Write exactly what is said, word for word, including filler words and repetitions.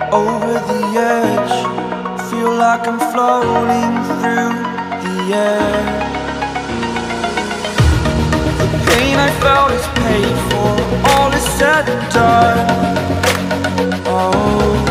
over the edge. Feel like I'm floating through the air. The pain I felt is paid for, all is said and done. Oh,